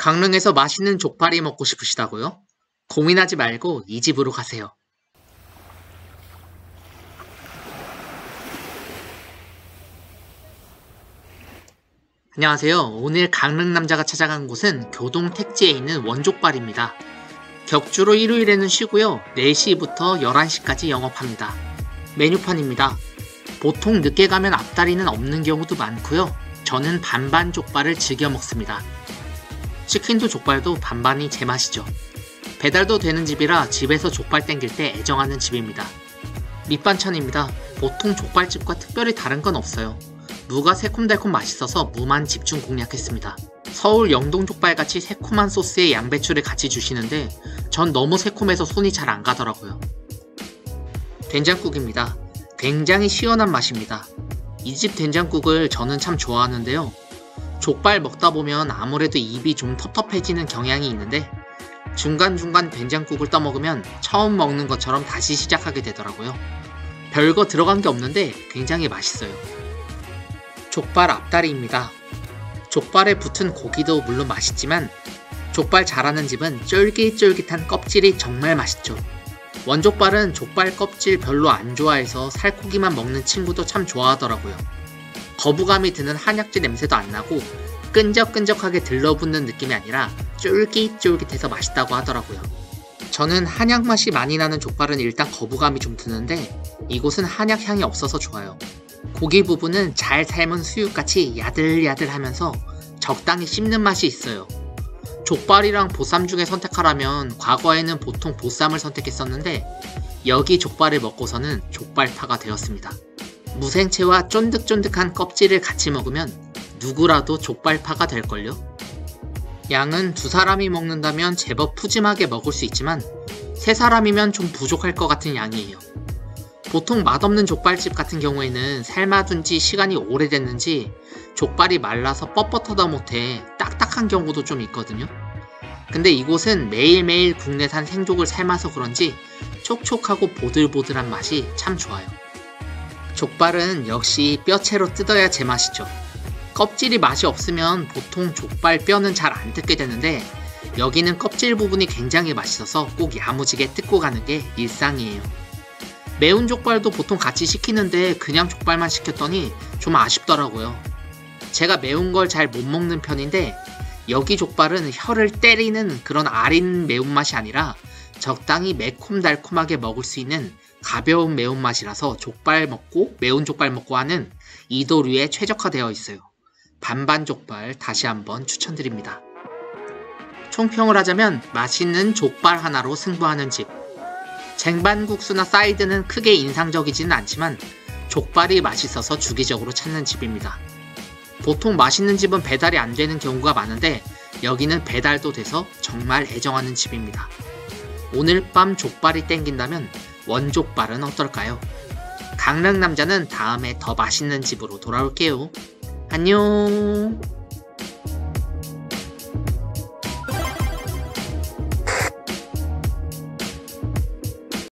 강릉에서 맛있는 족발이 먹고 싶으시다고요? 고민하지 말고 이 집으로 가세요. 안녕하세요. 오늘 강릉 남자가 찾아간 곳은 교동 택지에 있는 원족발입니다. 격주로 일요일에는 쉬고요. 4시부터 11시까지 영업합니다. 메뉴판입니다. 보통 늦게 가면 앞다리는 없는 경우도 많고요. 저는 반반 족발을 즐겨 먹습니다. 치킨도 족발도 반반이 제 맛이죠. 배달도 되는 집이라 집에서 족발 땡길 때 애정하는 집입니다. 밑반찬입니다. 보통 족발집과 특별히 다른 건 없어요. 무가 새콤달콤 맛있어서 무만 집중 공략했습니다. 서울 영동족발같이 새콤한 소스에 양배추를 같이 주시는데 전 너무 새콤해서 손이 잘 안 가더라고요. 된장국입니다. 굉장히 시원한 맛입니다. 이 집 된장국을 저는 참 좋아하는데요. 족발 먹다 보면 아무래도 입이 좀 텁텁해지는 경향이 있는데 중간중간 된장국을 떠먹으면 처음 먹는 것처럼 다시 시작하게 되더라고요. 별거 들어간 게 없는데 굉장히 맛있어요. 족발 앞다리입니다. 족발에 붙은 고기도 물론 맛있지만 족발 잘하는 집은 쫄깃쫄깃한 껍질이 정말 맛있죠. 원족발은 족발 껍질 별로 안 좋아해서 살코기만 먹는 친구도 참 좋아하더라고요. 거부감이 드는 한약재 냄새도 안 나고 끈적끈적하게 들러붙는 느낌이 아니라 쫄깃쫄깃해서 맛있다고 하더라고요. 저는 한약 맛이 많이 나는 족발은 일단 거부감이 좀 드는데 이곳은 한약 향이 없어서 좋아요. 고기 부분은 잘 삶은 수육같이 야들야들하면서 적당히 씹는 맛이 있어요. 족발이랑 보쌈 중에 선택하라면 과거에는 보통 보쌈을 선택했었는데 여기 족발을 먹고서는 족발파가 되었습니다. 무생채와 쫀득쫀득한 껍질을 같이 먹으면 누구라도 족발파가 될걸요? 양은 2사람이 먹는다면 제법 푸짐하게 먹을 수 있지만 3사람이면 좀 부족할 것 같은 양이에요. 보통 맛없는 족발집 같은 경우에는 삶아둔 지 시간이 오래됐는지 족발이 말라서 뻣뻣하다 못해 딱딱한 경우도 좀 있거든요. 근데 이곳은 매일매일 국내산 생족을 삶아서 그런지 촉촉하고 보들보들한 맛이 참 좋아요. 족발은 역시 뼈채로 뜯어야 제맛이죠. 껍질이 맛이 없으면 보통 족발 뼈는 잘 안 뜯게 되는데 여기는 껍질 부분이 굉장히 맛있어서 꼭 야무지게 뜯고 가는 게 일상이에요. 매운 족발도 보통 같이 시키는데 그냥 족발만 시켰더니 좀 아쉽더라고요. 제가 매운 걸 잘 못 먹는 편인데 여기 족발은 혀를 때리는 그런 아린 매운맛이 아니라 적당히 매콤달콤하게 먹을 수 있는 가벼운 매운맛이라서 족발 먹고 매운 족발 먹고 하는 이도류에 최적화되어 있어요. 반반 족발 다시 한번 추천드립니다. 총평을 하자면 맛있는 족발 하나로 승부하는 집. 쟁반국수나 사이드는 크게 인상적이지는 않지만 족발이 맛있어서 주기적으로 찾는 집입니다. 보통 맛있는 집은 배달이 안 되는 경우가 많은데 여기는 배달도 돼서 정말 애정하는 집입니다. 오늘 밤 족발이 땡긴다면 원족발은 어떨까요? 강릉 남자는 다음에 더 맛있는 집으로 돌아올게요. 안녕.